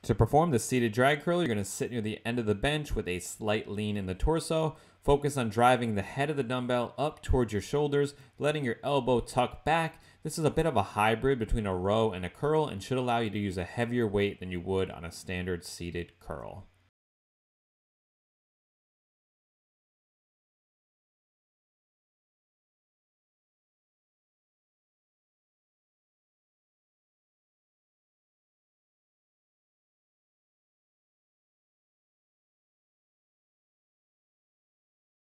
To perform the seated drag curl, you're going to sit near the end of the bench with a slight lean in the torso. Focus on driving the head of the dumbbell up towards your shoulders, letting your elbow tuck back. This is a bit of a hybrid between a row and a curl and should allow you to use a heavier weight than you would on a standard seated curl.